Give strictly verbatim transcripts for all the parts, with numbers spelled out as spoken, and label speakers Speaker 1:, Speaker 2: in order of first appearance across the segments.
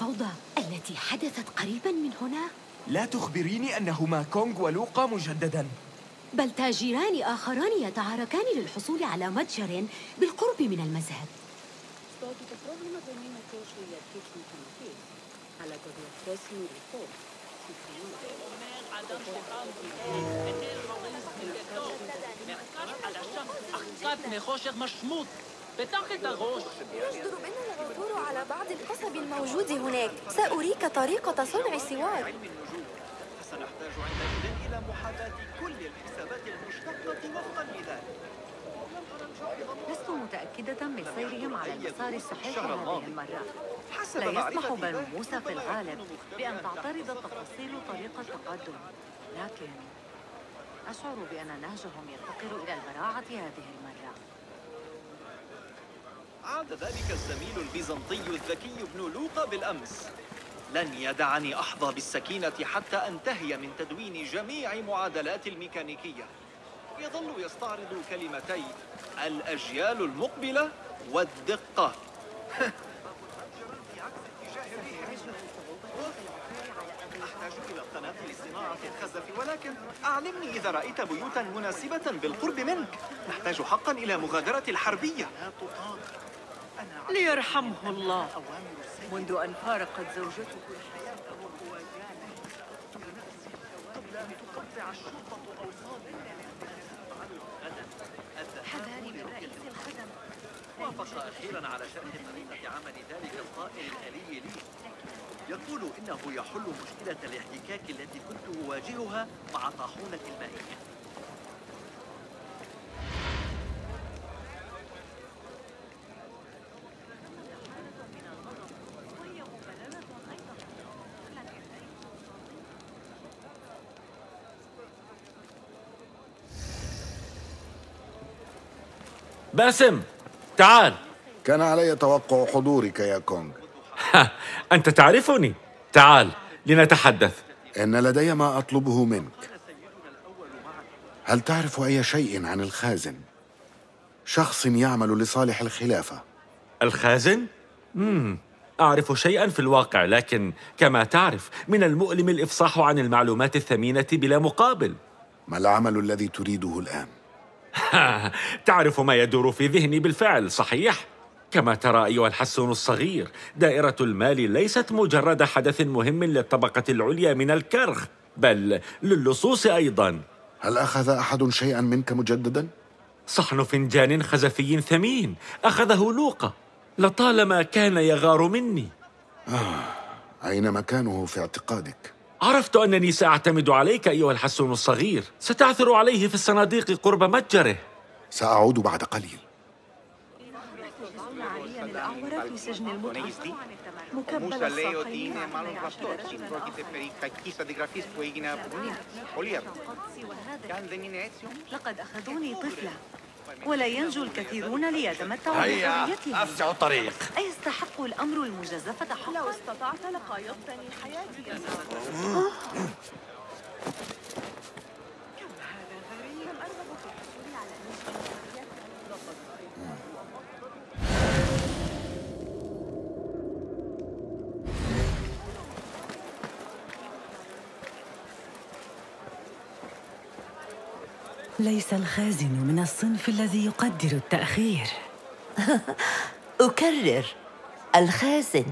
Speaker 1: الفوضى التي حدثت قريبا من هنا؟
Speaker 2: لا تخبريني أنهما كونغ ولوقا مجددا.
Speaker 1: بل تاجران آخران يتعاركان للحصول على متجر بالقرب من المذهب.
Speaker 3: يصدر بنا العثور على بعض القصب الموجود هناك. سأريك طريقة صنع السوار.
Speaker 4: سنحتاج عندئذ إلى محاذاة كل الحسابات المشتقة وفقا لذلك.
Speaker 5: لست متأكدة من سيرهم على المسار الصحيح هذه المرة. لا يسمح بنو موسى في الغالب بأن تعترض التفاصيل طريق التقدم، لكن أشعر بأن نهجهم يفتقر إلى البراعة هذه المرة.
Speaker 4: عاد ذلك الزميل البيزنطي الذكي ابن لوقا بالأمس. لن يدعني أحظى بالسكينة حتى أنتهي من تدوين جميع معادلات الميكانيكية. يظل يستعرض كلمتي الأجيال المقبلة والدقة. أحتاج إلى قناة لصناعة الخزف، ولكن أعلمني إذا رأيت بيوتا مناسبة بالقرب منك. نحتاج حقا إلى مغادرة الحربية.
Speaker 5: ليرحمه الله، منذ أن فارقت زوجته
Speaker 4: حياته وقواته قبل أن تقطع الشرطة أوصاله.
Speaker 5: حذاري من رئيس الخدم.
Speaker 4: وافق أخيرا على شرح طريقة عمل ذلك الطائر الآلي لي. يقول إنه يحل مشكلة الاحتكاك التي كنت أواجهها مع طاحونة المائية.
Speaker 6: باسم، تعال.
Speaker 7: كان علي توقع حضورك يا كونغ.
Speaker 6: أنت تعرفني. تعال لنتحدث.
Speaker 7: إن لدي ما أطلبه منك. هل تعرف أي شيء عن الخازن؟ شخص يعمل لصالح الخلافة.
Speaker 6: الخازن؟ مم. أعرف شيئا في الواقع، لكن كما تعرف من المؤلم الإفصاح عن المعلومات الثمينة بلا مقابل.
Speaker 7: ما العمل الذي تريده الآن؟
Speaker 6: تعرف ما يدور في ذهني بالفعل، صحيح؟ كما ترى أيها الحسون الصغير، دائرة المال ليست مجرد حدث مهم للطبقة العليا من الكرخ، بل للصوص أيضا.
Speaker 7: هل أخذ أحد شيئا منك مجددا؟
Speaker 6: صحن فنجان خزفي ثمين أخذه لوقا، لطالما كان يغار مني.
Speaker 7: آه، أين مكانه في اعتقادك؟
Speaker 6: عرفت أنني سأعتمد عليك أيها الحسون الصغير. ستعثر عليه في الصناديق قرب متجره.
Speaker 7: سأعود بعد قليل.
Speaker 5: عليا الأعور في سجن المتعة مكبل الساقين لقد أخذوني طفلة، ولا ينجو الكثيرون ليتمتعوا بحريتهم.
Speaker 6: أفسح الطريق.
Speaker 5: أيستحق الأمر المجازفة حقا؟
Speaker 3: لو استطعت لقايضتني حياتي يا
Speaker 8: ليس الخازن من الصنف الذي يقدر التأخير.
Speaker 9: أكرر، الخازن.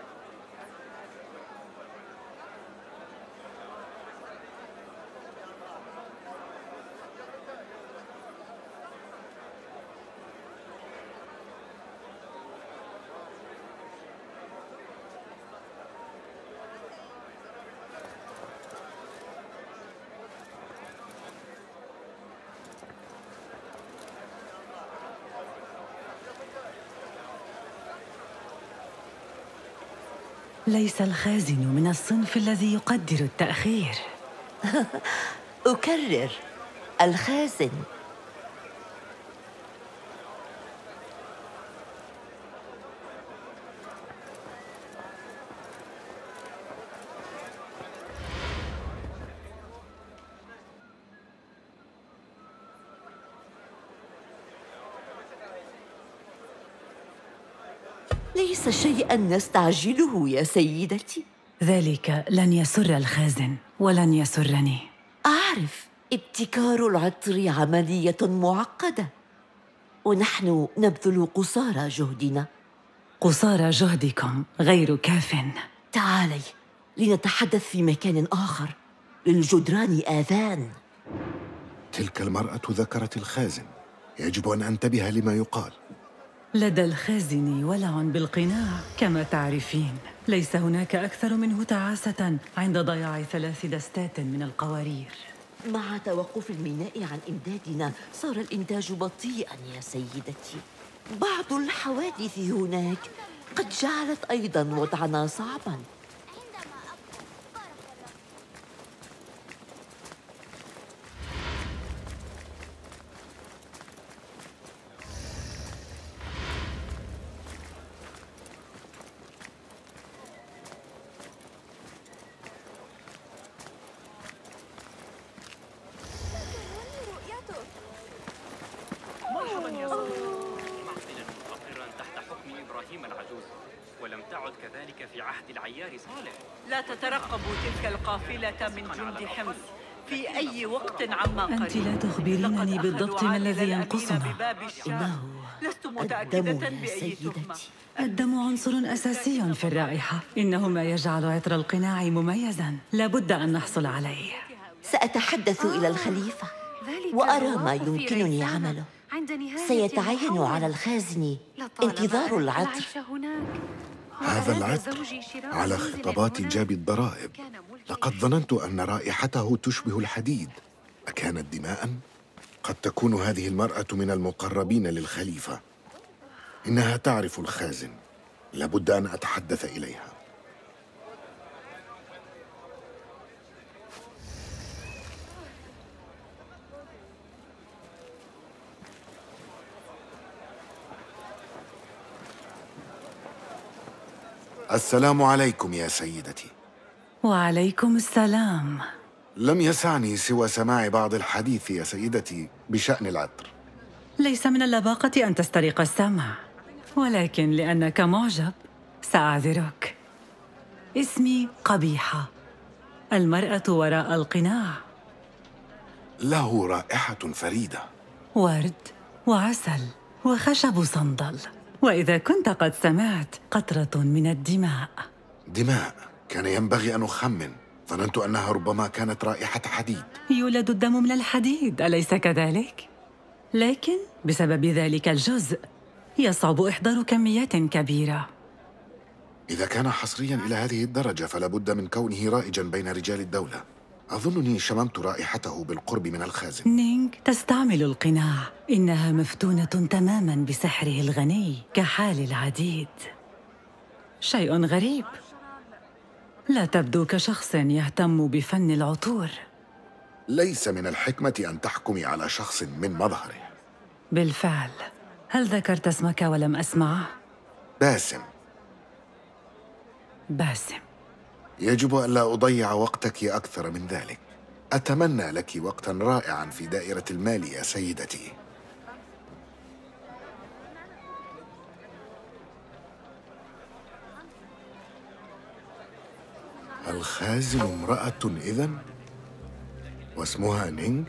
Speaker 8: ليس الخازن من الصنف الذي يقدر التأخير.
Speaker 9: أكرر، الخازن. ليس شيئا نستعجله يا سيدتي.
Speaker 8: ذلك لن يسر الخازن ولن يسرني.
Speaker 9: أعرف، ابتكار العطر عملية معقدة، ونحن نبذل قصارى جهدنا.
Speaker 8: قصارى جهدكم غير كاف.
Speaker 9: تعالي لنتحدث في مكان آخر، للجدران آذان.
Speaker 7: تلك المرأة ذكرت الخازن، يجب أن أنتبه لما يقال.
Speaker 8: لدى الخازن ولع بالقناع كما تعرفين. ليس هناك أكثر منه تعاسة عند ضياع ثلاث دستات من القوارير.
Speaker 9: مع توقف الميناء عن إمدادنا صار الإنتاج بطيئا يا سيدتي. بعض الحوادث هناك قد جعلت أيضا وضعنا صعبا.
Speaker 10: ولم تعد كذلك في عهد العيار صالح.
Speaker 5: لا تترقبوا تلك القافلة من جند حمص في أي وقت عما قريب.
Speaker 8: أنت لا تخبرينني بالضبط ما الذي ينقصنا.
Speaker 9: إنه
Speaker 5: لست متأكدة
Speaker 9: الدم يا
Speaker 5: بأي تهمة.
Speaker 9: سيدتي.
Speaker 8: الدم عنصر أساسي في الرائحة، إنه ما يجعل عطر القناع مميزاً، لابد أن نحصل عليه.
Speaker 9: سأتحدث إلى الخليفة وأرى ما يمكنني عمله. سيتعين على الخازن انتظار العطر.
Speaker 7: هذا العطر على خطابات جاب الضرائب. لقد ظننت أن رائحته تشبه الحديد. أكانت دماء؟ قد تكون هذه المرأة من المقربين للخليفة. إنها تعرف الخازن، لابد أن أتحدث إليها. السلام عليكم يا سيدتي.
Speaker 8: وعليكم السلام.
Speaker 7: لم يسعني سوى سماع بعض الحديث يا سيدتي بشأن العطر.
Speaker 8: ليس من اللباقة أن تسترق السمع، ولكن لأنك معجب سأعذرك. اسمي قبيحة، المرأة وراء القناع.
Speaker 7: له رائحة فريدة،
Speaker 8: ورد وعسل وخشب صندل، وإذا كنت قد سمعت قطرة من الدماء.
Speaker 7: دماء؟ كان ينبغي أن أخمن. ظننت أنها ربما كانت رائحة حديد.
Speaker 8: يولد الدم من الحديد، أليس كذلك؟ لكن بسبب ذلك الجزء يصعب إحضار كميات كبيرة.
Speaker 7: إذا كان حصرياً إلى هذه الدرجة فلا بد من كونه رائجاً بين رجال الدولة. أظنني شممت رائحته بالقرب من الخازن.
Speaker 8: نينغ تستعمل القناع، إنها مفتونة تماماً بسحره الغني كحال العديد. شيء غريب، لا تبدو كشخص يهتم بفن العطور.
Speaker 7: ليس من الحكمة أن تحكمي على شخص من مظهره.
Speaker 8: بالفعل. هل ذكرت اسمك ولم أسمعه؟
Speaker 7: باسم.
Speaker 8: باسم.
Speaker 7: يجب ألا أضيع وقتك أكثر من ذلك. أتمنى لك وقتاً رائعاً في دائرة المال يا سيدتي. الخازن امرأة إذن؟ واسمها نينغ؟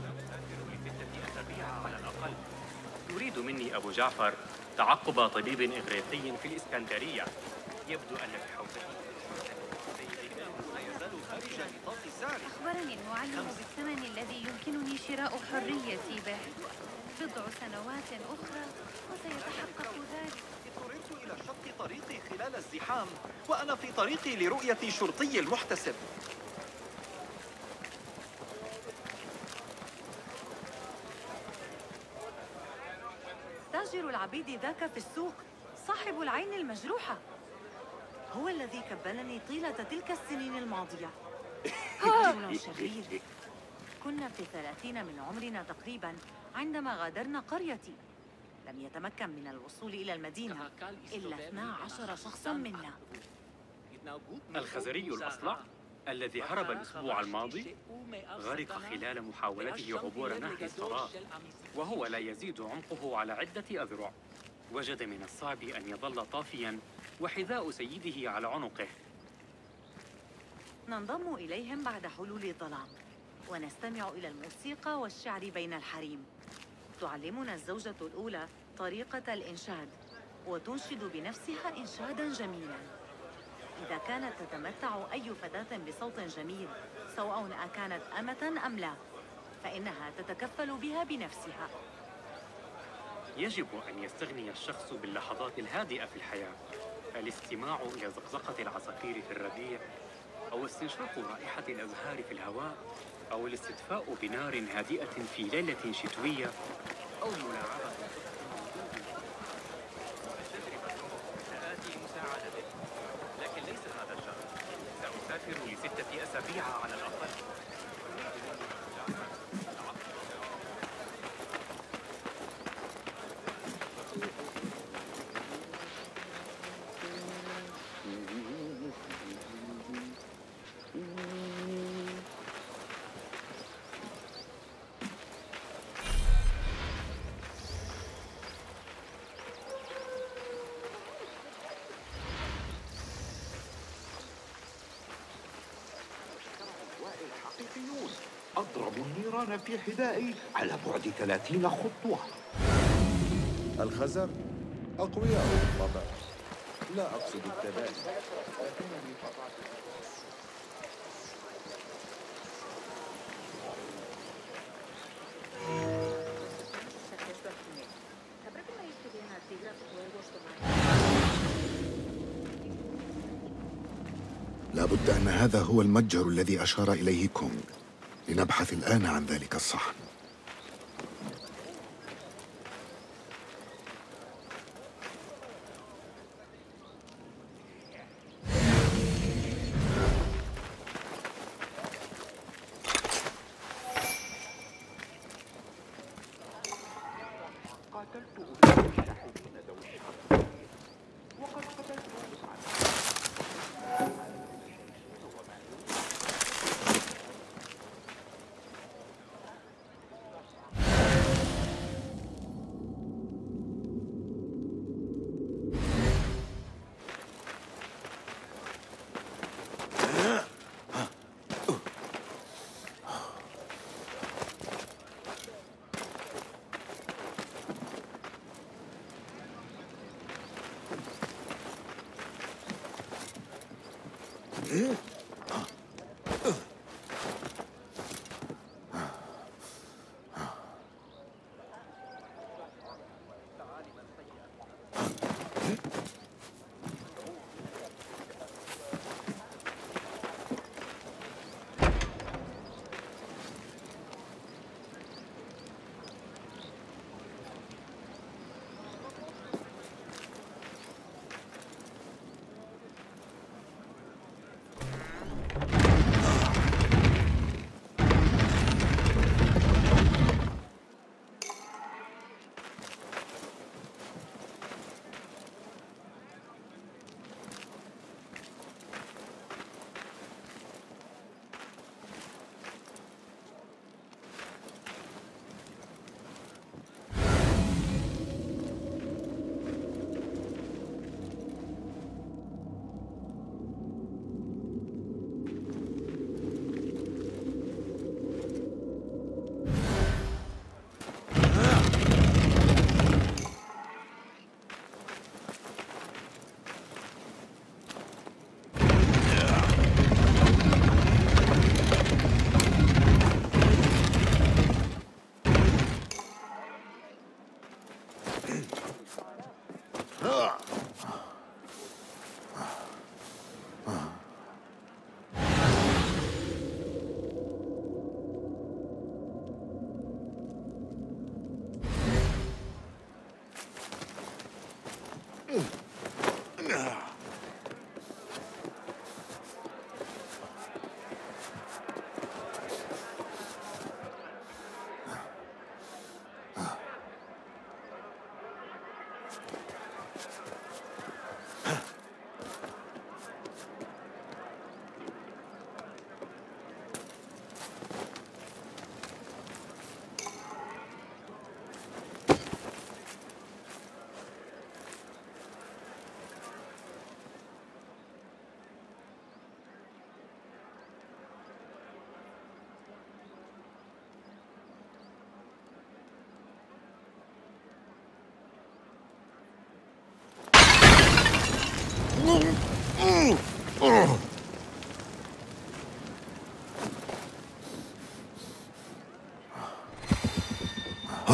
Speaker 10: يريد مني أبو جعفر تعقب طبيب إغريقي في الإسكندرية. يبدو أن في حوزته
Speaker 11: أخبرني المعلم بالثمن الذي يمكنني شراء حريتي به. بضع سنوات أخرى وسيتحقق ذلك.
Speaker 4: اضطررت إلى شق طريقي خلال الزحام وأنا في طريقي لرؤية شرطي المحتسب.
Speaker 5: تاجر العبيد ذاك في السوق، صاحب العين المجروحة، هو الذي كبلني طيلة تلك السنين الماضية. رجل شرير. كنا في الثلاثين من عمرنا تقريبا عندما غادرنا قريتي. لم يتمكن من الوصول إلى المدينة إلا اثنا عشر شخصا منا.
Speaker 10: الخزري الأصلع الذي هرب الأسبوع الماضي غرق خلال محاولته عبور نهر الصراخ، وهو لا يزيد عمقه على عدة أذرع. وجد من الصعب أن يظل طافياً وحذاء سيده على عنقه.
Speaker 5: ننضم إليهم بعد حلول الظلام ونستمع إلى الموسيقى والشعر بين الحريم. تعلمنا الزوجة الأولى طريقة الإنشاد وتنشد بنفسها إنشاداً جميلاً. إذا كانت تتمتع أي فتاة بصوت جميل سواء أكانت أمة أم لا فإنها تتكفل بها بنفسها.
Speaker 10: يجب أن يستغني الشخص باللحظات الهادئة في الحياة، الاستماع إلى زقزقة العصافير في الربيع، أو استنشاق رائحة الأزهار في الهواء، أو الاستدفاء بنار هادئة في ليلة شتوية، أو ملاعبة. التجربة سآتي مساعدتك، لكن ليس هذا الشهر. سأسافر لستة أسابيع على الأقل.
Speaker 12: أضرب النيران في حذائي على بعد ثلاثين خطوة.
Speaker 13: الخزر أقوياء بالطبع، لا أقصد التباني.
Speaker 7: لابد أن هذا هو المتجر الذي أشار إليه كونغ. لنبحث الآن عن ذلك الصحن.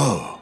Speaker 7: أوه.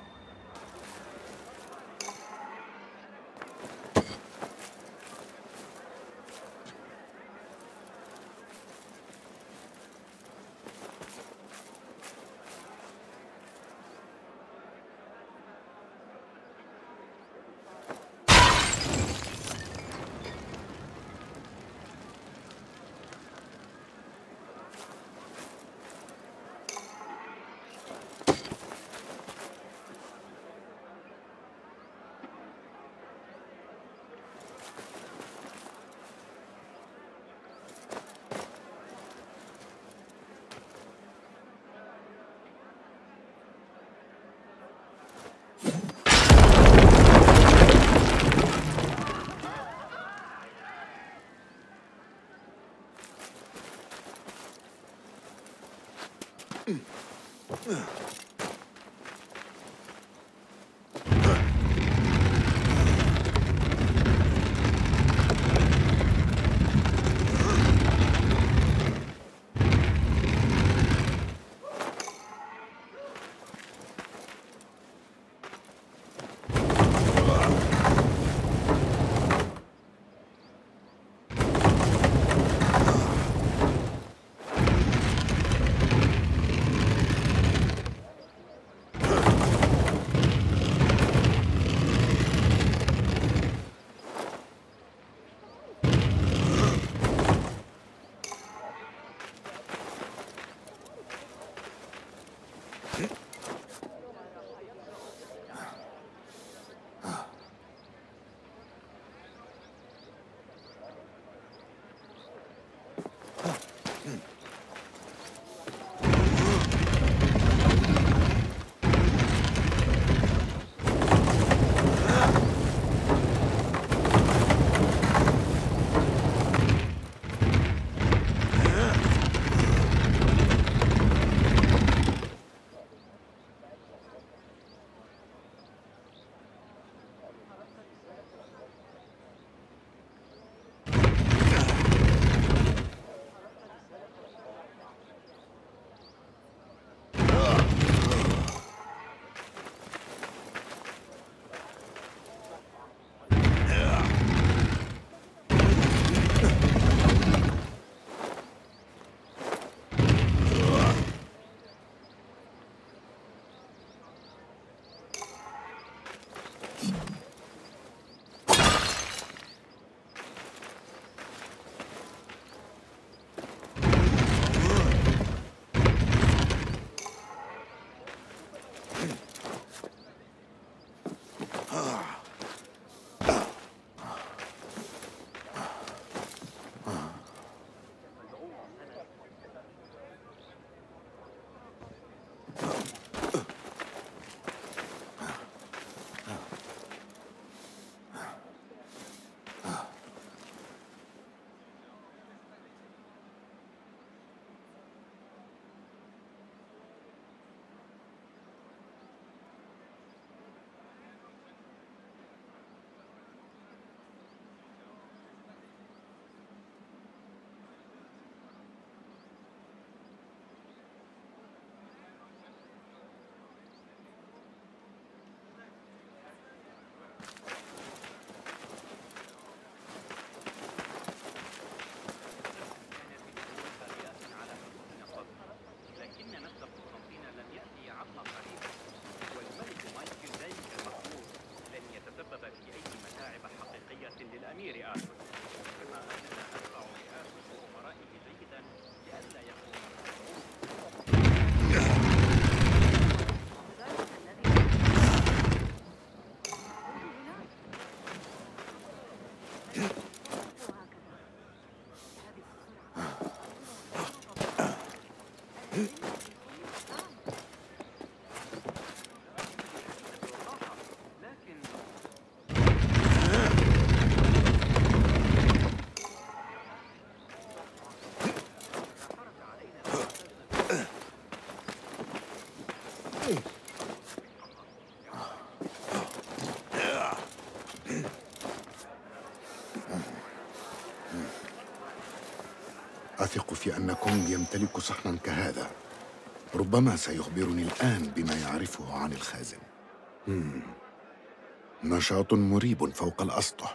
Speaker 7: أثق في أن كونغ يمتلك صحنا كهذا. ربما سيخبرني الآن بما يعرفه عن الخازن. مم. نشاط مريب فوق الأسطح.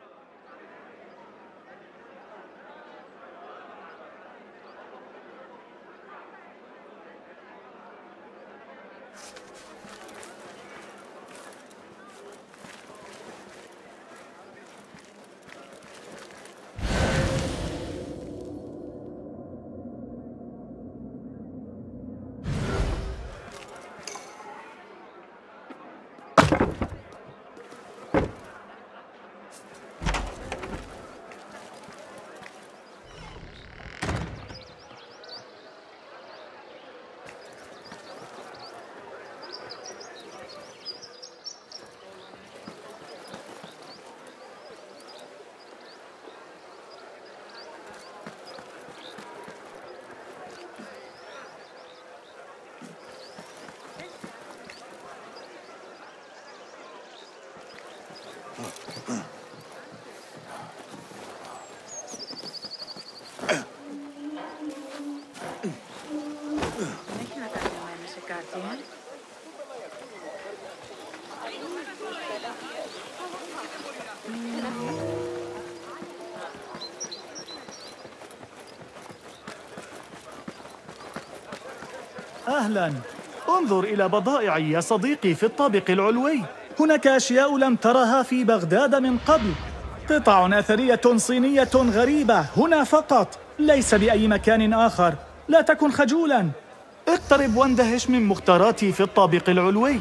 Speaker 14: أهلاً، انظر إلى بضائعي يا صديقي في الطابق العلوي. هناك أشياء لم ترها في بغداد من قبل. قطع أثرية صينية غريبة هنا فقط، ليس بأي مكان آخر. لا تكن خجولاً، اقترب واندهش من مختاراتي في الطابق العلوي.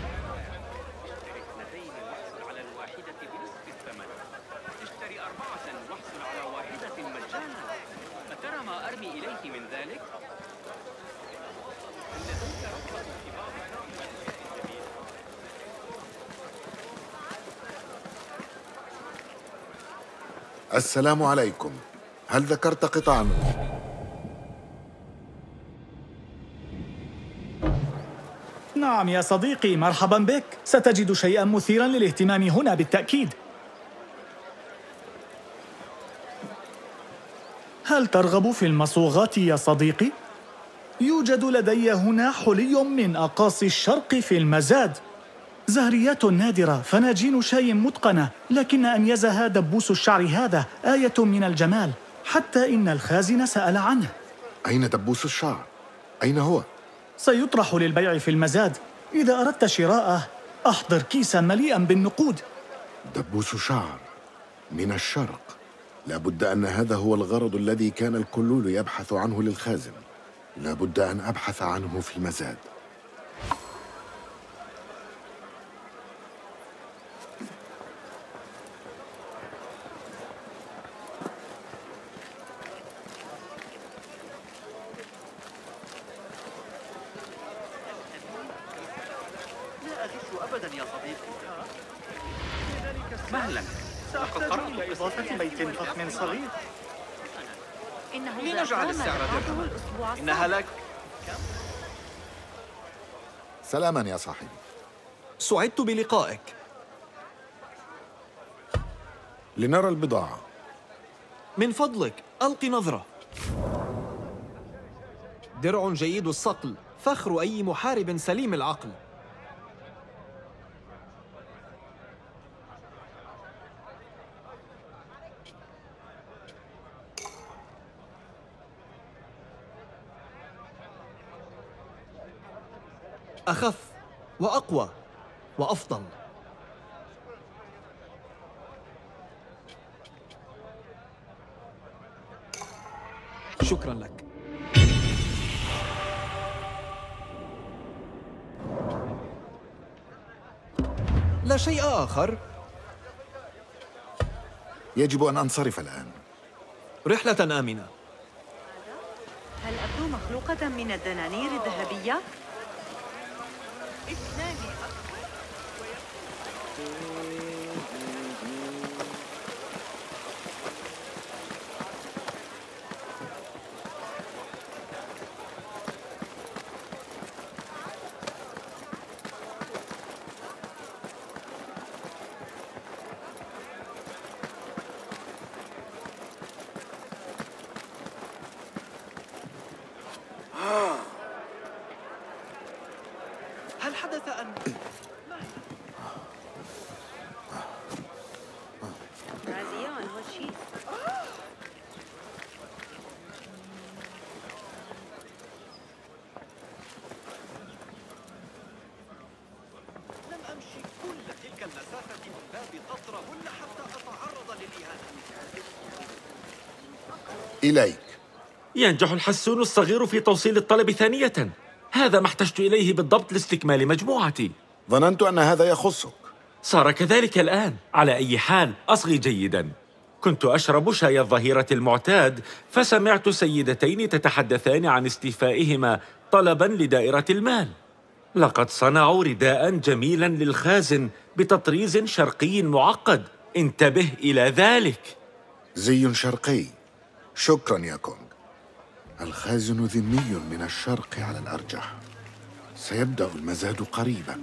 Speaker 7: السلام عليكم. هل ذكرت قطعا؟
Speaker 14: نعم يا صديقي، مرحبا بك. ستجد شيئا مثيرا للاهتمام هنا بالتأكيد. هل ترغب في المصوغات يا صديقي؟ يوجد لدي هنا حلي من أقاصي الشرق في المزاد، زهريات نادرة، فناجين شاي متقنة، لكن أميزها دبوس الشعر هذا آية من الجمال، حتى إن الخازن سأل عنه.
Speaker 7: أين دبوس الشعر؟ أين هو؟
Speaker 14: سيطرح للبيع في المزاد. إذا أردت شراءه أحضر كيسا مليئا بالنقود.
Speaker 7: دبوس شعر من الشرق، لابد أن هذا هو الغرض الذي كان الكلول يبحث عنه للخازن. لابد أن أبحث عنه في المزاد.
Speaker 4: مهلا، لقد قرأت إلى إضافة بيت فخم صغير. لنجعل السعر درهما. إنها لك.
Speaker 7: سلاما يا صاحبي.
Speaker 2: سعدت بلقائك.
Speaker 7: لنرى البضاعة.
Speaker 2: من فضلك ألق نظرة. درع جيد الصقل، فخر أي محارب سليم العقل. أخف وأقوى وأفضل. شكرا لك. لا شيء آخر.
Speaker 7: يجب أن أنصرف الآن.
Speaker 2: رحلة آمنة.
Speaker 5: هل أبدو مخلوقة من الدنانير الذهبية؟
Speaker 4: حدث أن لم أمشي كل تلك المسافة من باب قطرة ولا حتى أتعرض للإهانة.
Speaker 7: إليك.
Speaker 6: ينجح الحسون الصغير في توصيل الطلب ثانية. هذا ما احتجت إليه بالضبط لاستكمال مجموعتي.
Speaker 7: ظننت أن هذا يخصك.
Speaker 6: صار كذلك الآن. على أي حال أصغي جيدا. كنت أشرب شاي الظهيرة المعتاد فسمعت سيدتين تتحدثان عن استيفائهما طلبا لدائرة المال. لقد صنعوا رداء جميلا للخازن بتطريز شرقي معقد. انتبه إلى ذلك.
Speaker 7: زي شرقي. شكرا يا كونغ. الخازن ذمي من الشرق على الأرجح. سيبدأ المزاد قريبا.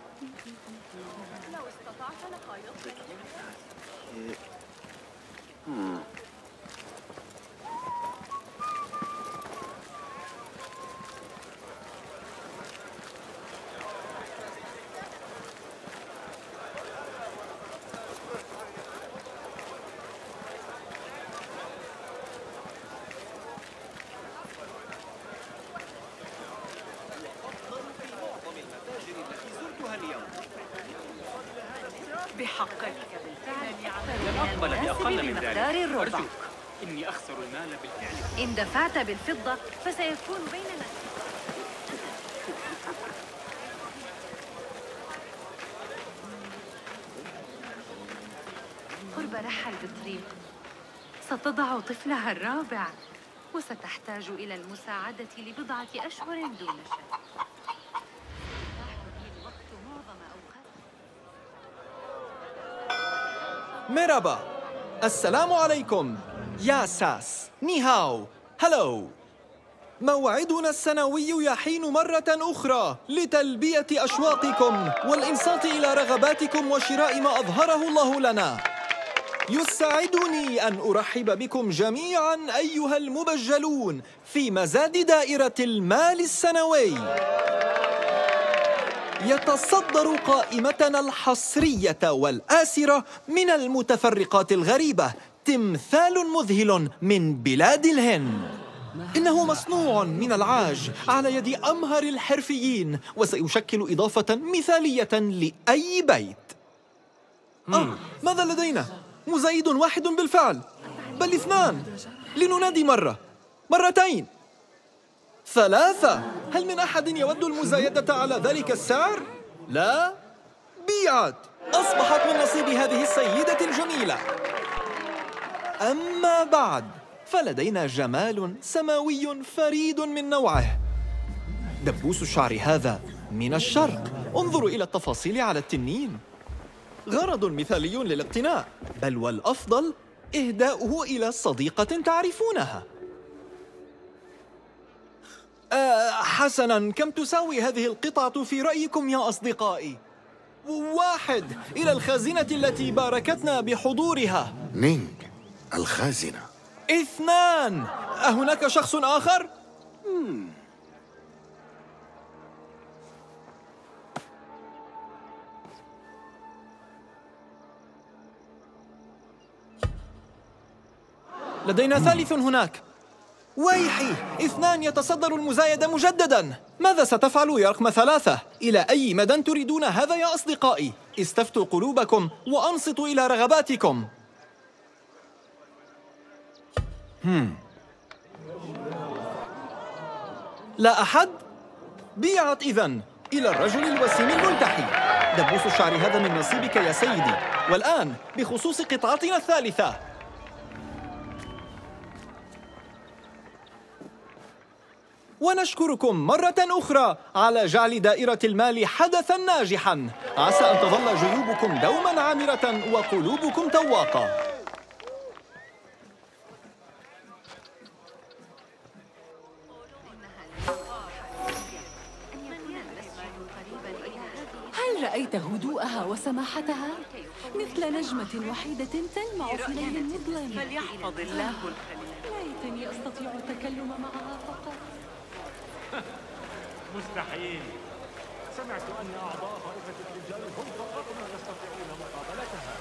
Speaker 5: بحقك
Speaker 10: لن أقبل بأقل من ذلك. أرجوك إني أخسر المال بالفعل.
Speaker 11: إن دفعت بالفضة فسيكون بيننا. قرب رحى البطريق ستضع طفلها الرابع وستحتاج إلى المساعدة لبضعة أشهر دون شك.
Speaker 2: ميرابا، السلام عليكم. يا ساس، نيهاو، هلو. موعدنا السنوي يحين مرة أخرى لتلبية أشواقكم والإنصات إلى رغباتكم وشراء ما أظهره الله لنا. يسعدني أن أرحب بكم جميعاً أيها المبجلون في مزاد دائرة المال السنوي. يتصدر قائمتنا الحصرية والآسرة من المتفرقات الغريبة تمثال مذهل من بلاد الهند. إنه مصنوع من العاج على يد أمهر الحرفيين وسيشكل إضافة مثالية لأي بيت. آه، ماذا لدينا؟ مزايد واحد بالفعل، بل اثنان. لننادي مرة، مرتين، ثلاثة. هل من أحد يود المزايدة على ذلك السعر؟ لا؟ بيعت. أصبحت من نصيب هذه السيدة الجميلة. أما بعد فلدينا جمال سماوي فريد من نوعه. دبوس الشعر هذا من الشرق. انظروا إلى التفاصيل على التنين. غرض مثالي للاقتناء، بل والأفضل إهداؤه إلى صديقة تعرفونها. آه حسناً، كم تساوي هذه القطعة في رأيكم يا أصدقائي؟ واحد، إلى الخازنة التي باركتنا بحضورها.
Speaker 7: نينغ، الخازنة.
Speaker 2: اثنان، أهناك شخص آخر؟ مم. لدينا ثالث هناك. ويحي، اثنان يتصدر المزايدة مجدداً. ماذا ستفعل يا رقم ثلاثة؟ إلى أي مدى تريدون هذا يا أصدقائي؟ استفتوا قلوبكم وأنصتوا إلى رغباتكم. هم. لا أحد؟ بيعت إذن إلى الرجل الوسيم الملتحي. دبوس الشعر هذا من نصيبك يا سيدي. والآن بخصوص قطعتنا الثالثة. ونشكركم مرة أخرى على جعل دائرة المال حدثاً ناجحاً. عسى أن تظل جيوبكم دوماً عامرة وقلوبكم تواقة.
Speaker 8: هل رأيت هدوءها وسماحتها؟ مثل نجمة وحيدة تلمع في ليل مظلم.
Speaker 5: فليحفظ الله الخليل.
Speaker 8: ليتني أستطيع التكلم معها فقط.
Speaker 6: مستحيل.
Speaker 15: سمعت أن أعضاء طائفة الرجال هم فقط من يستطيعون مقابلتها.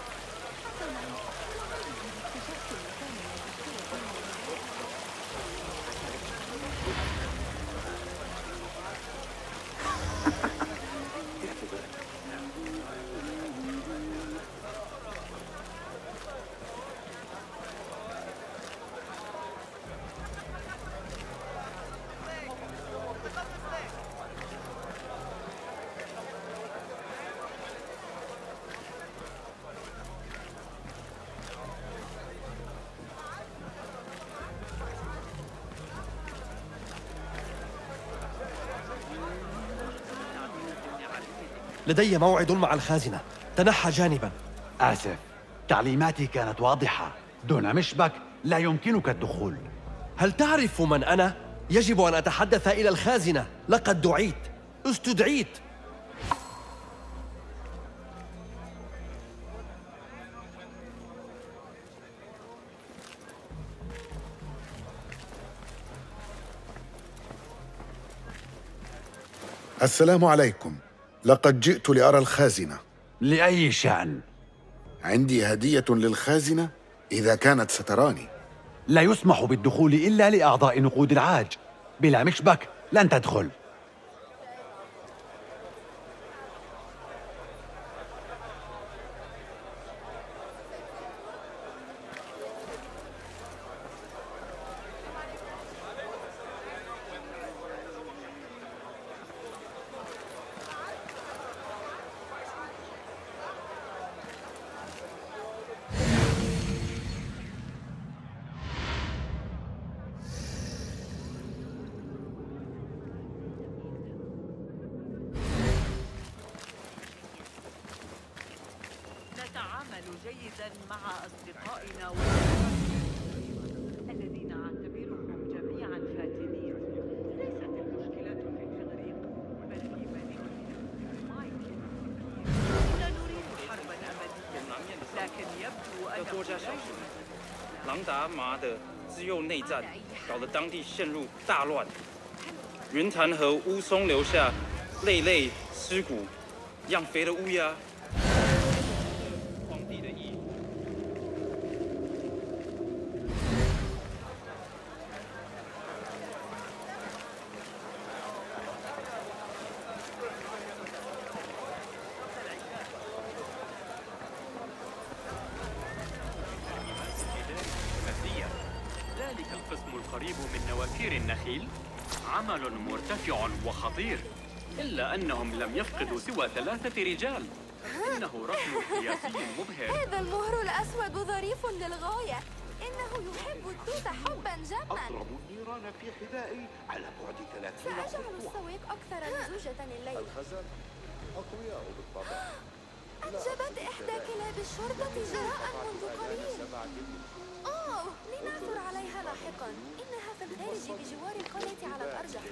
Speaker 16: لدي موعد مع الخازنة. تنحى جانبا.
Speaker 17: آسف، تعليماتي كانت واضحة. دون مشبك لا يمكنك الدخول.
Speaker 16: هل تعرف من أنا؟ يجب أن أتحدث إلى الخازنة. لقد دعيت، استدعيت.
Speaker 7: السلام عليكم. لقد جئت لأرى الخازنة.
Speaker 17: لأي شأن؟
Speaker 7: عندي هدية للخازنة إذا كانت ستراني.
Speaker 17: لا يسمح بالدخول إلا لأعضاء نقود العاج. بلا مشبك لن تدخل.
Speaker 5: جيدا مع أصدقائنا الذين أعتبرهم جميعا فاتنين. ليست المشكلة في الإغريق بل في مايكل. لا نريد حربا أبدية، لكن يبدو أنه
Speaker 18: 狼达麻的自幼内战，搞得当地陷入大乱。云潭和乌松留下累累尸骨，养肥的乌鸦。
Speaker 10: عمل مرتفع وخطير، إلا أنهم لم يفقدوا سوى ثلاثة رجال. إنه رقم قياسي مبهر.
Speaker 3: هذا المهر الأسود ظريف للغاية. إنه يحب التوت حبا جما.
Speaker 12: أضرب النيران في حذائي على بعد ثلاثين خطوة.
Speaker 3: سأجعل السويق أكثر لزوجة الليل.
Speaker 13: الخزن أقوياء بالطبع.
Speaker 3: أنجبت إحدى كلاب الشرطة جراء منذ قليل. أوه، لنعثر عليها لاحقا. إنها في الخارج بجوار القلعة على الأرجح.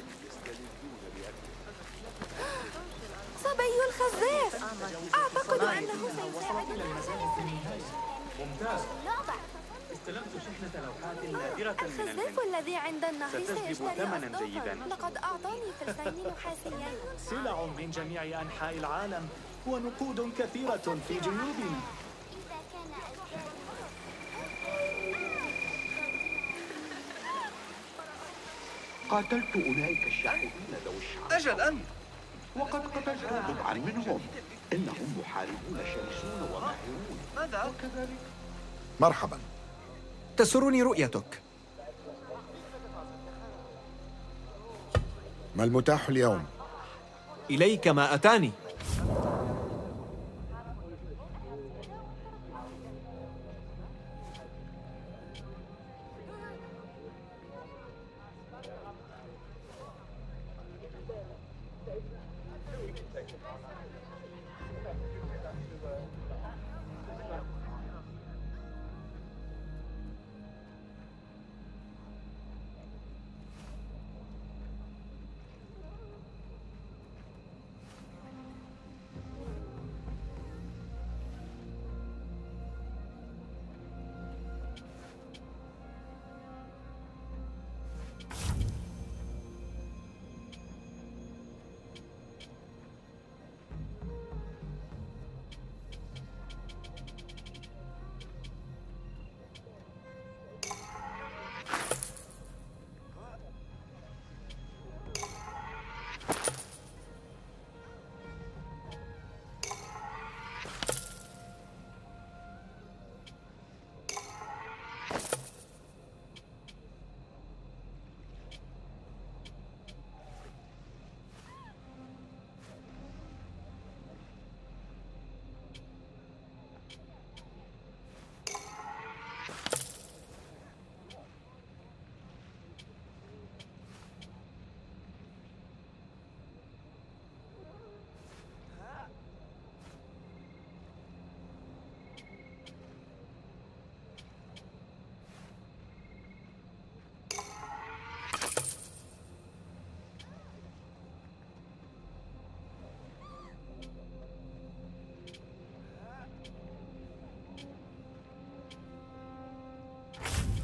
Speaker 3: صبي الخزاف. أعتقد أنه سيساعدنا.
Speaker 10: ممتاز. استلمت شحنة لوحات نادرة من
Speaker 3: الخزاف الذي عند النهر سيشتري
Speaker 10: ثمنا جيدا.
Speaker 3: لقد أعطاني فلسين نحاسيين.
Speaker 14: سلع من جميع أنحاء العالم ونقود كثيرة في جيوبنا.
Speaker 12: قاتلت أولئك الشاحنين ذوي الشعر.
Speaker 4: أجل أنت.
Speaker 12: وقد قتلت بضعا منهم. إنهم محاربون شرسون وماهرون.
Speaker 4: ماذا؟
Speaker 12: وكذلك.
Speaker 2: مرحبا. تسرني رؤيتك.
Speaker 7: ما المتاح اليوم؟
Speaker 2: إليك ما أتاني.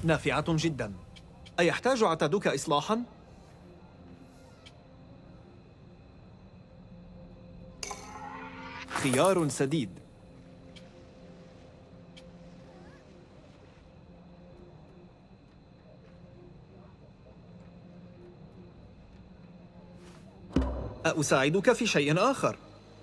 Speaker 2: نافعة جدا. أيحتاج عتادك إصلاحا؟ خيار سديد. أساعدك في شيء آخر؟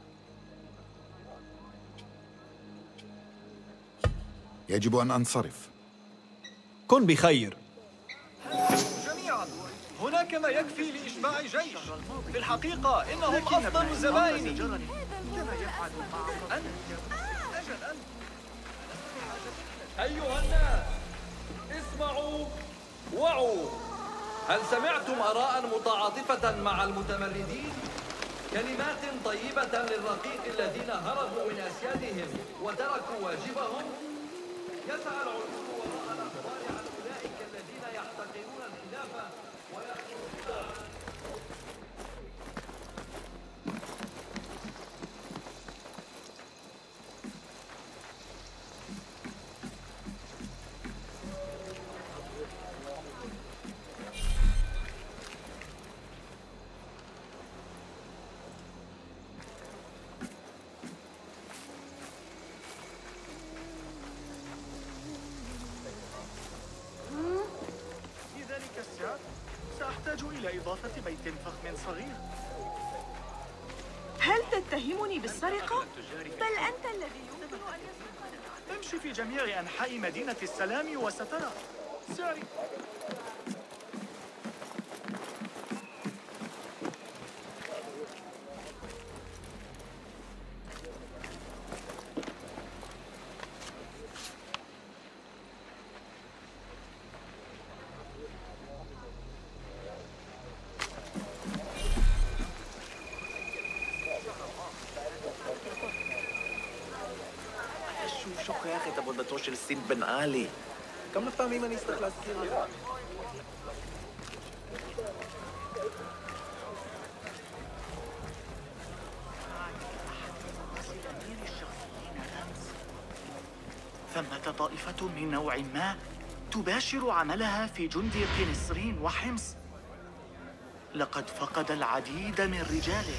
Speaker 7: يجب أن أنصرف.
Speaker 2: كن بخير.
Speaker 4: جميعا هناك ما يكفي لإشباع جيش. في الحقيقة إنهم أفضل زبائني. كما يفعل مع أنت. أجل أنت.
Speaker 16: أيها الناس اسمعوا وعوا. هل سمعتم آراء متعاطفة مع المتمردين؟ كلمات طيبة للرقيق الذين هربوا من أسيادهم وتركوا واجبهم؟ يسعى العلوم وراء الأخبار عن أولئك الذين يحتقرون الخلافة ويأخذون.
Speaker 14: سأحتاج إلى إضافة بيت فخم صغير.
Speaker 19: هل تتهمني بالسرقة؟ بل أنت الذي يمكن أن يسرقني.
Speaker 14: امشي في جميع أنحاء مدينة السلام وسترى. ساري.
Speaker 20: شوف يا أخي تبغى توش السين بن علي كم فاهمين من يستخلص السين.
Speaker 14: ثمة طائفة من نوع ما تباشر عملها في جند قنصرين وحمص. لقد فقد العديد من رجاله.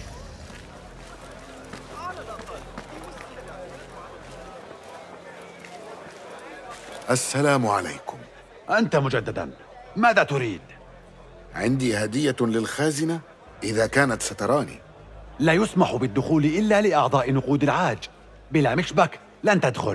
Speaker 7: السلام عليكم.
Speaker 17: أنت مجددا، ماذا تريد؟
Speaker 7: عندي هدية للخازنة إذا كانت ستراني.
Speaker 17: لا يسمح بالدخول إلا لأعضاء نقود العاج. بلا مشبك لن تدخل.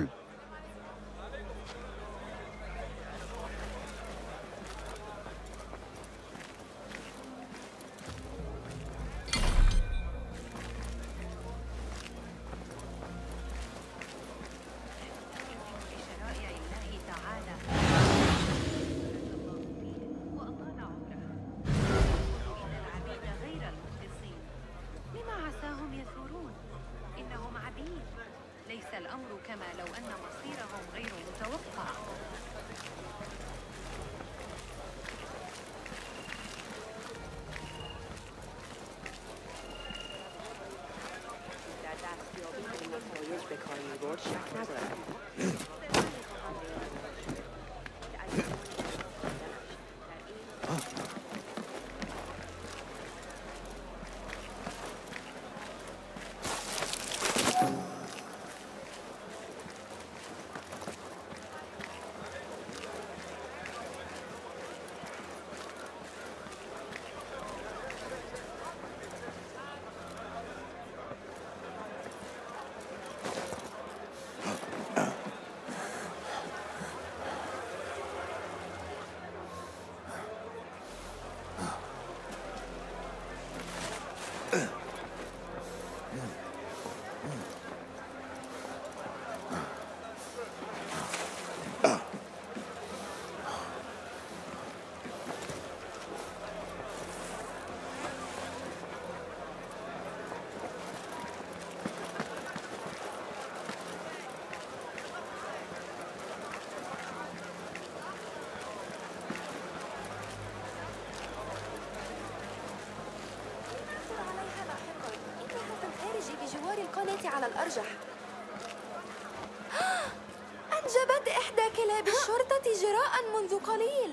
Speaker 3: القناة على الأرجح. أنجبت إحدى كلاب الشرطة جراء منذ قليل.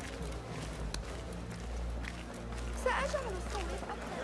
Speaker 3: سأجعل الصوت أكثر.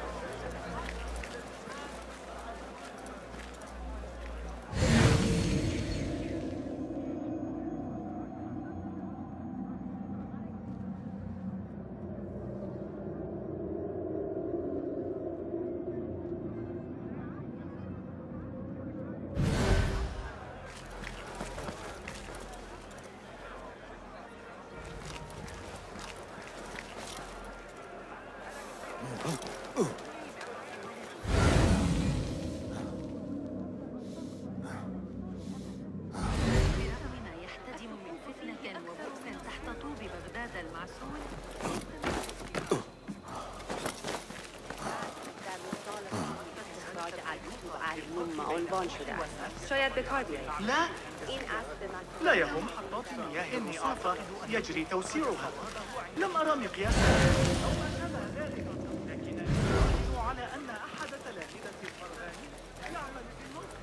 Speaker 14: لا لا يهم محطات مياه مئافة يجري توسيعها. لم أرى مقياسا أو أنها ذلك، لكن يدل على أن أحد تلامذة الفرغاني يعمل في النصف.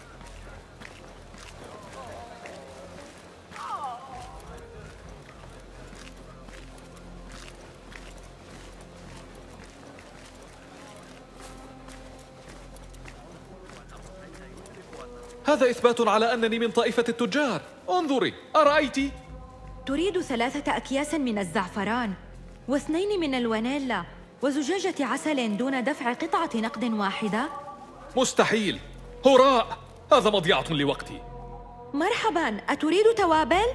Speaker 21: هذا إثبات على أنني من طائفة التجار. انظري، أرأيت؟
Speaker 22: تريد ثلاثة أكياس من الزعفران واثنين من الونيلا وزجاجة عسل دون دفع قطعة نقد واحدة؟
Speaker 21: مستحيل. هراء، هذا مضيعة لوقتي.
Speaker 22: مرحباً، أتريد توابل؟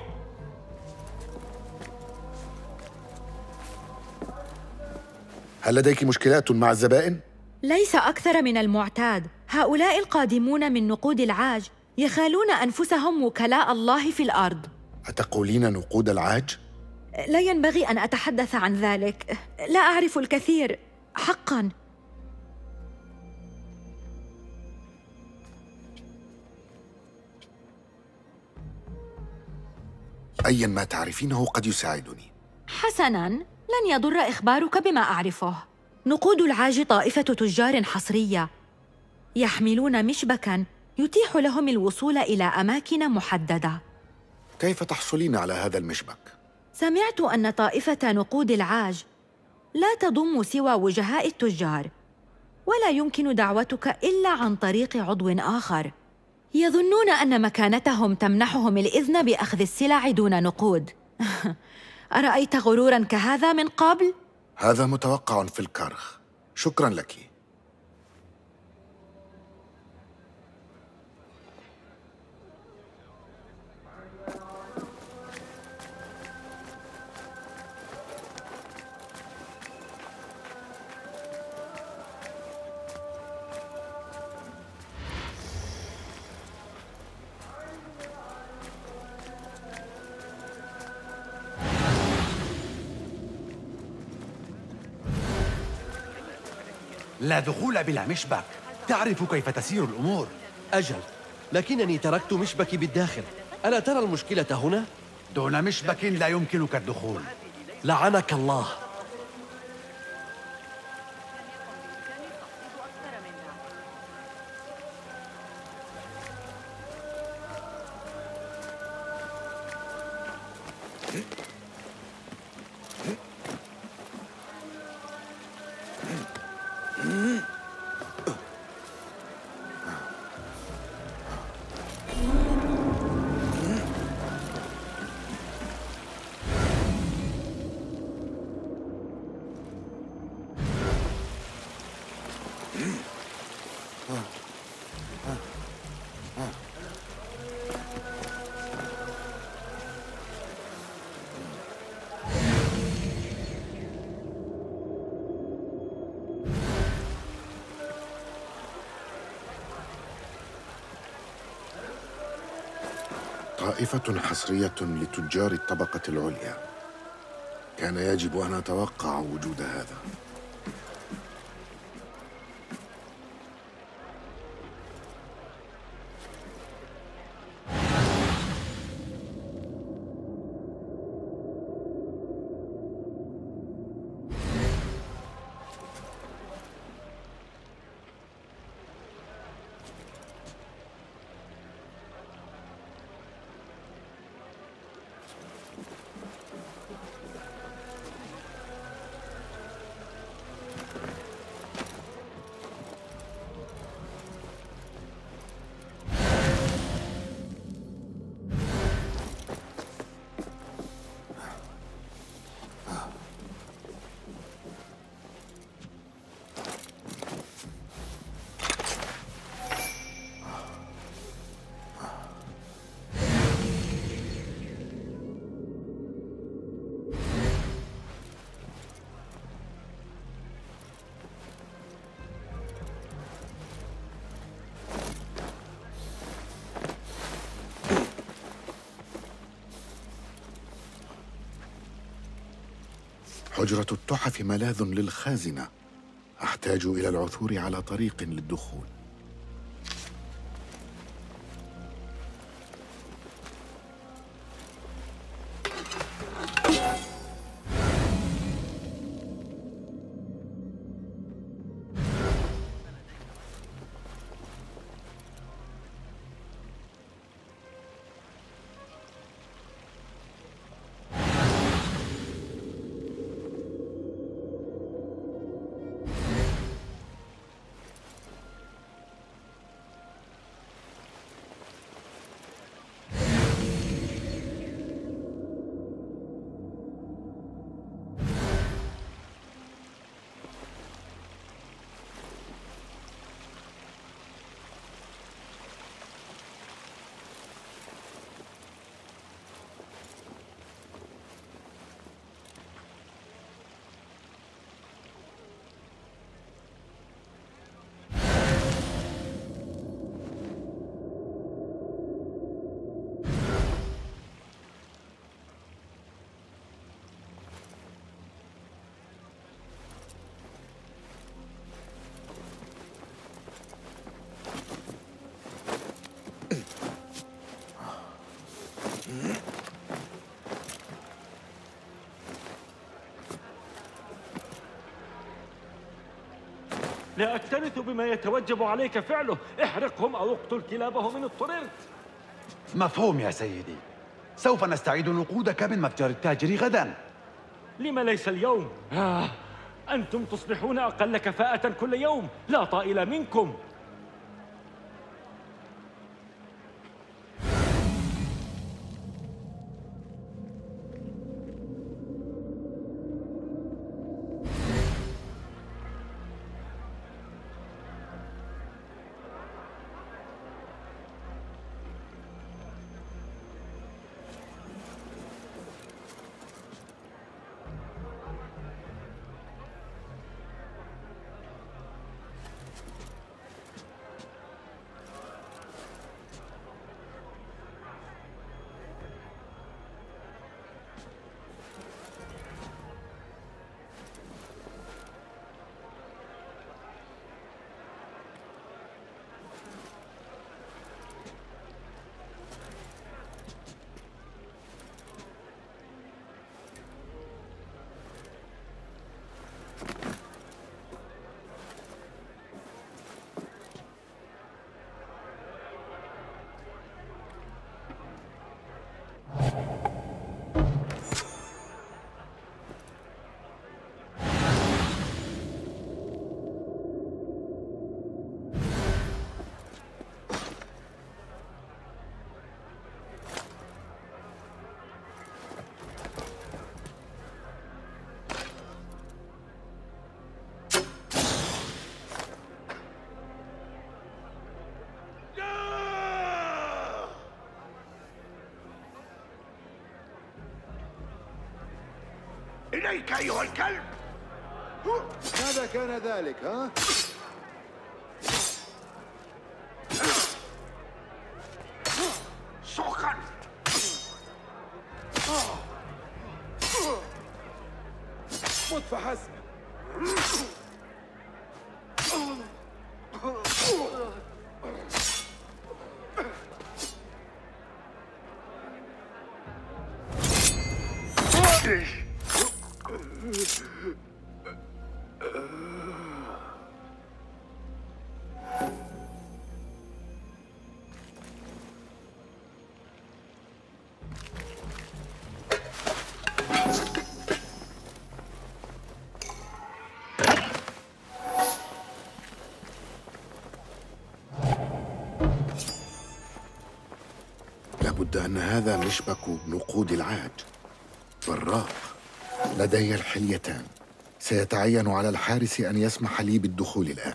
Speaker 7: هل لديك مشكلات مع الزبائن؟
Speaker 22: ليس أكثر من المعتاد. هؤلاء القادمون من نقود العاج يخالون أنفسهم وكلاء الله في الأرض.
Speaker 7: أتقولين نقود العاج؟
Speaker 22: لا ينبغي أن أتحدث عن ذلك. لا أعرف الكثير حقاً.
Speaker 7: أيا ما تعرفينه قد يساعدني.
Speaker 22: حسناً، لن يضر إخبارك بما أعرفه. نقود العاج طائفة تجار حصرية يحملون مشبكاً يتيح لهم الوصول إلى أماكن محددة.
Speaker 7: كيف تحصلين على هذا المشبك؟
Speaker 22: سمعت أن طائفة نقود العاج لا تضم سوى وجهاء التجار، ولا يمكن دعوتك إلا عن طريق عضو آخر. يظنون أن مكانتهم تمنحهم الإذن بأخذ السلع دون نقود. أرأيت غروراً كهذا من قبل؟
Speaker 7: هذا متوقع في الكرخ. شكراً لك.
Speaker 17: لا دخول بلا مشبك. تعرف كيف تسير الأمور.
Speaker 16: أجل، لكنني تركت مشبكي بالداخل. ألا ترى المشكلة هنا؟
Speaker 17: دون مشبك لا يمكنك الدخول.
Speaker 16: لعنك الله.
Speaker 7: طائفة حصرية لتجار الطبقة العليا. كان يجب أن أتوقع وجود هذا. حجرة التحف ملاذ للخازنة. أحتاج إلى العثور على طريق للدخول.
Speaker 6: لا أكترث بما يتوجب عليك فعله. احرقهم أو اقتل كلابهم إن اضطررت.
Speaker 17: مفهوم يا سيدي. سوف نستعيد نقودك من متجر التاجر غدا.
Speaker 6: لما ليس اليوم؟ آه. أنتم تصبحون أقل كفاءة كل يوم. لا طائل منكم.
Speaker 12: إليك أيها الكلب!
Speaker 13: ماذا كان ذلك ها؟
Speaker 12: سخن!
Speaker 13: مت فحسب.
Speaker 7: لابد أن هذا مشبك نقود العاج. براق، لدي الحليتان. سيتعين على الحارس أن يسمح لي بالدخول الآن.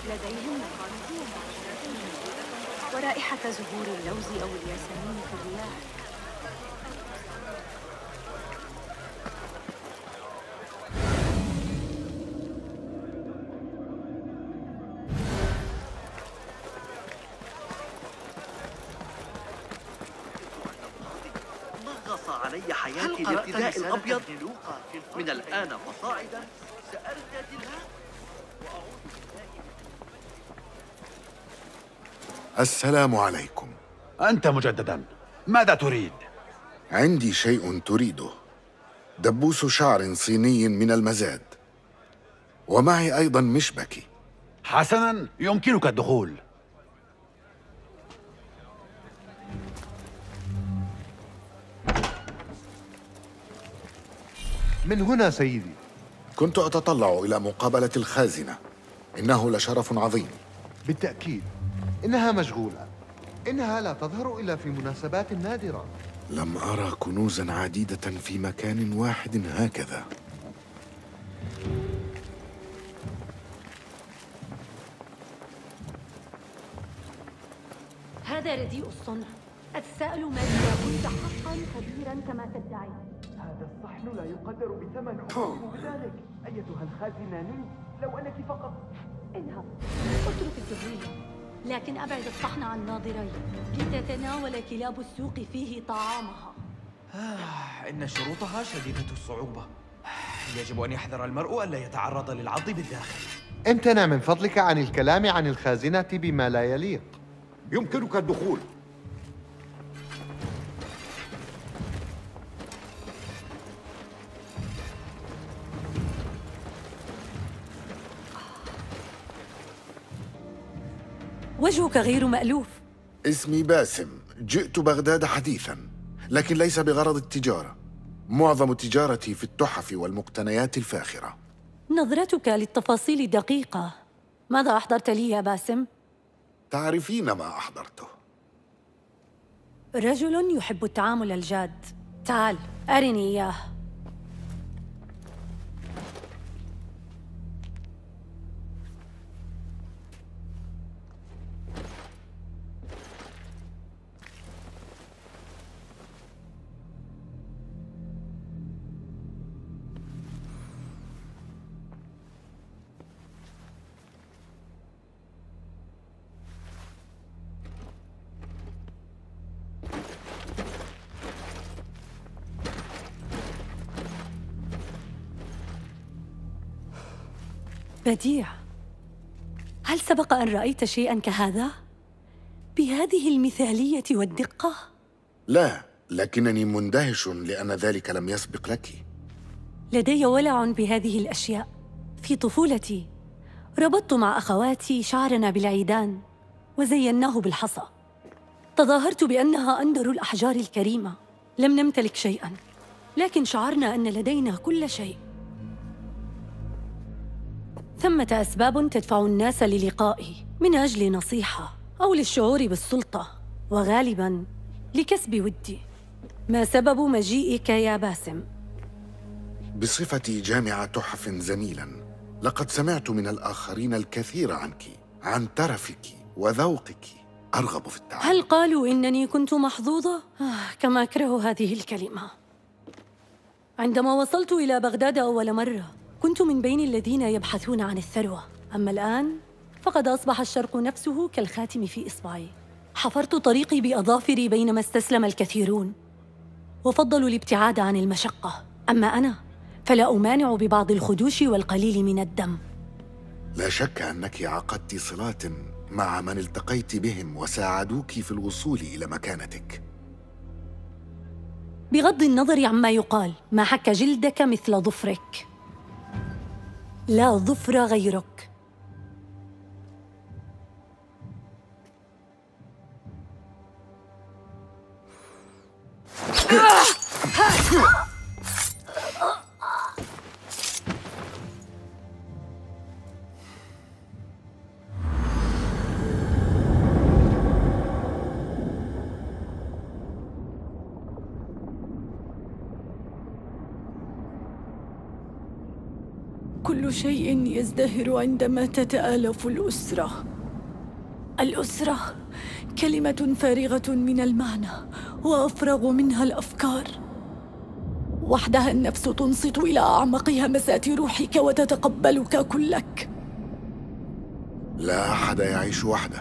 Speaker 5: لديهم مخالط ورائحة زهور اللوز أو الياسمين في الرياح.
Speaker 4: نغص علي حياتي الارتداء الأبيض من الآن فصاعدا سأرتدي
Speaker 7: السلام عليكم.
Speaker 17: أنت مجددا، ماذا تريد؟
Speaker 7: عندي شيء تريده، دبوس شعر صيني من المزاد، ومعي أيضا مشبكي.
Speaker 17: حسنا، يمكنك الدخول.
Speaker 13: من هنا سيدي.
Speaker 7: كنت أتطلع إلى مقابلة الخازنة، إنه لشرف عظيم.
Speaker 13: بالتأكيد إنها مشغولة، إنها لا تظهر إلا في مناسبات نادرة.
Speaker 7: لم أرى كنوزا عديدة في مكان واحد هكذا.
Speaker 5: هذا رديء الصنع. أتساءل ما إذا كنت حقا خبيرا كما تدعي.
Speaker 13: هذا الصحن لا يقدر بثمن أقوم بذلك. أيتها الخازنة، لو أنك فقط
Speaker 5: اذهب اترك الزهرية، لكن أبعد الصحن عن ناظري لتتناول كلاب السوق فيه طعامها.
Speaker 1: آه، إن شروطها شديدة الصعوبة. يجب أن يحذر المرء ألا يتعرض للعض بالداخل.
Speaker 13: امتنع من فضلك عن الكلام عن الخازنة بما لا يليق.
Speaker 12: يمكنك الدخول.
Speaker 5: وجهك غير مألوف.
Speaker 7: اسمي باسم، جئت بغداد حديثا، لكن ليس بغرض التجارة. معظم تجارتي في التحف والمقتنيات الفاخرة.
Speaker 5: نظرتك للتفاصيل دقيقة. ماذا أحضرت لي يا باسم؟
Speaker 7: تعرفين ما أحضرته.
Speaker 5: رجل يحب التعامل الجاد. تعال أرني إياه. بديع. هل سبق أن رأيت شيئاً كهذا؟ بهذه المثالية والدقة؟
Speaker 7: لا، لكنني مندهش لأن ذلك لم يسبق لك.
Speaker 5: لدي ولع بهذه الأشياء. في طفولتي ربطت مع أخواتي شعرنا بالعيدان وزيناه بالحصى. تظاهرت بأنها أندر الأحجار الكريمة. لم نمتلك شيئاً، لكن شعرنا أن لدينا كل شيء. ثمة أسباب تدفع الناس للقائي، من أجل نصيحة أو للشعور بالسلطة، وغالباً لكسب ودي. ما سبب مجيئك يا باسم؟
Speaker 7: بصفتي جامع تحف زميلاً، لقد سمعت من الآخرين الكثير عنك، عن ترفك وذوقك. أرغب في التعلم.
Speaker 5: هل قالوا إنني كنت محظوظة؟ آه، كما أكره هذه الكلمة. عندما وصلت إلى بغداد أول مرة كنت من بين الذين يبحثون عن الثروة، أما الآن فقد أصبح الشرق نفسه كالخاتم في إصبعي. حفرت طريقي بأظافري بينما استسلم الكثيرون وفضلوا الابتعاد عن المشقة، أما أنا فلا أمانع ببعض الخدوش والقليل من الدم.
Speaker 7: لا شك أنك عقدت صلات مع من التقيت بهم وساعدوك في الوصول إلى مكانتك.
Speaker 5: بغض النظر عما يقال، ما حك جلدك مثل ظفرك. لا ظفر غيرك.
Speaker 9: كل شيء يزدهر عندما تتآلف الأسرة. الأسرة كلمة فارغة من المعنى وأفرغ منها الأفكار. وحدها النفس تنصت إلى أعمق همسات روحك وتتقبلك كلك.
Speaker 7: لا أحد يعيش وحده،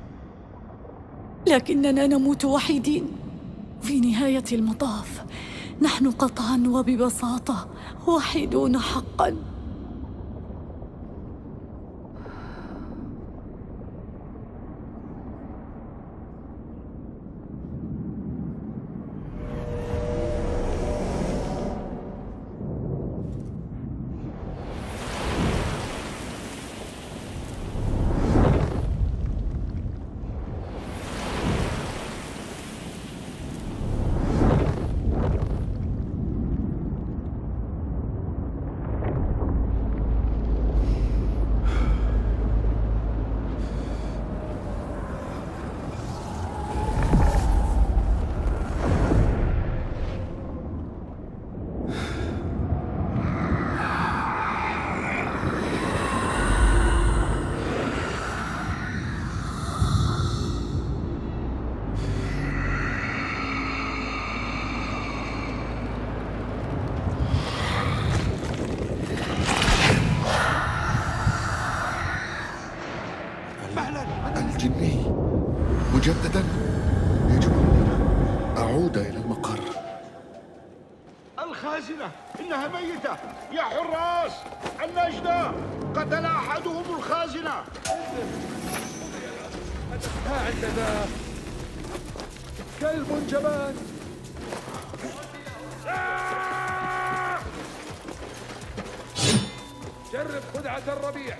Speaker 9: لكننا نموت وحيدين. في نهاية المطاف نحن قطعا وببساطة وحيدون حقا.
Speaker 7: الجني مجددا. يجب أن أعود إلى المقر.
Speaker 12: الخازنة إنها ميتة يا حراس. النجدة قتل أحدهم الخازنة.
Speaker 15: ها عندنا كلب جبان. جرب خدعة الربيع.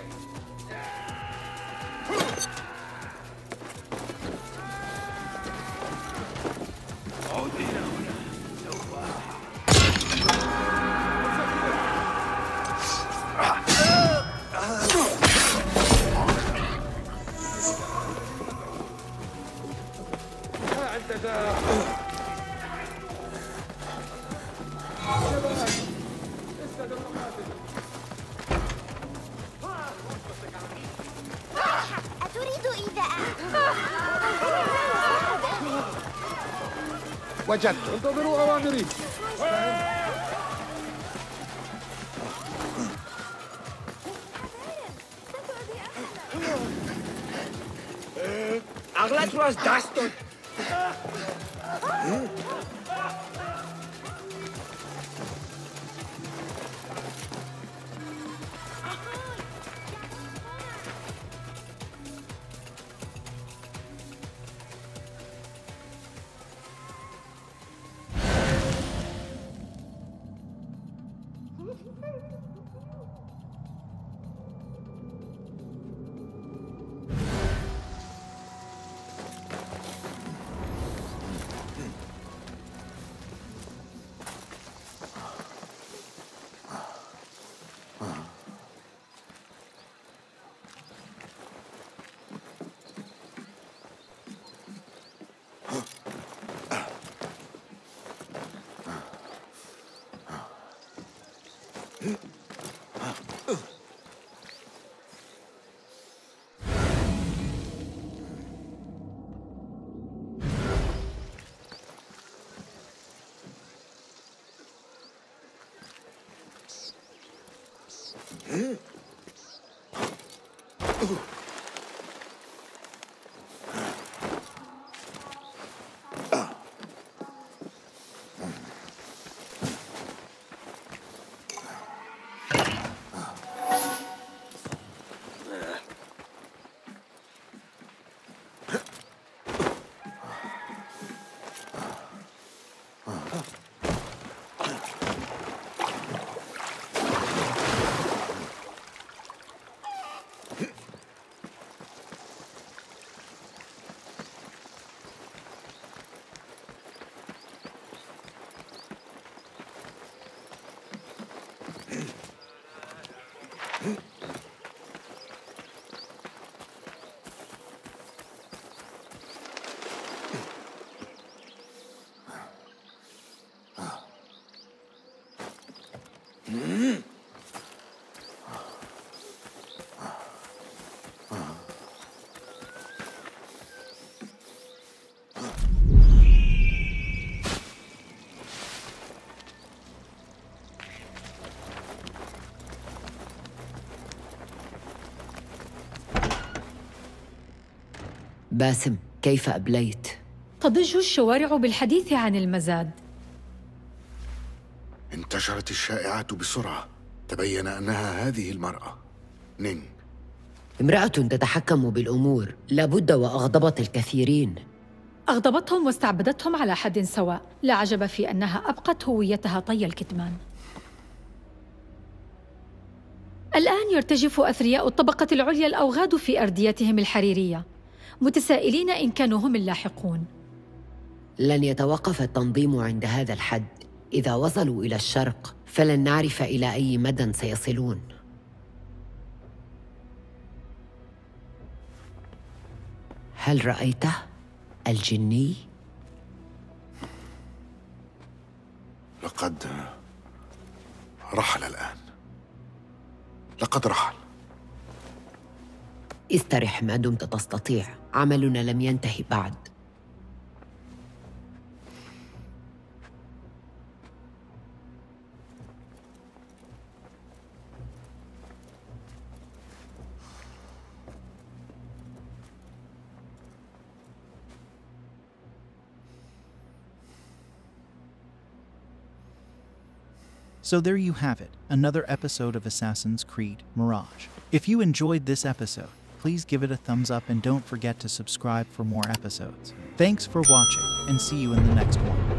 Speaker 12: عود إلى هنا سوف
Speaker 15: ها أنت ذا جبان. اسد المقاتل.
Speaker 3: أتريد إيذاء؟
Speaker 12: وجدت.
Speaker 15: انتظروا أوامري.
Speaker 12: أغلطرس داستون.
Speaker 8: باسم، كيف أبليت؟
Speaker 9: تضج الشوارع بالحديث عن المزاد.
Speaker 7: انتشرت الشائعات بسرعة. تبين أنها هذه المرأة نينغ.
Speaker 8: امرأة تتحكم بالأمور، لابد وأغضبت الكثيرين.
Speaker 9: أغضبتهم واستعبدتهم على حد سواء، لا عجب في أنها أبقت هويتها طي الكتمان. الآن يرتجف أثرياء الطبقة العليا الأوغاد في أرديتهم الحريرية، متسائلين إن كانوا هم اللاحقون.
Speaker 8: لن يتوقف التنظيم عند هذا الحد. إذا وصلوا إلى الشرق فلن نعرف إلى أي مدى سيصلون. هل رأيته؟ الجني؟
Speaker 7: لقد رحل الآن. لقد رحل.
Speaker 8: استرح ما دمت تستطيع، عملنا لم ينتهي بعد.
Speaker 11: So there you have it, another episode of Assassin's Creed Mirage. If you enjoyed this episode, please give it a thumbs up and don't forget to subscribe for more episodes. Thanks for watching and see you in the next one.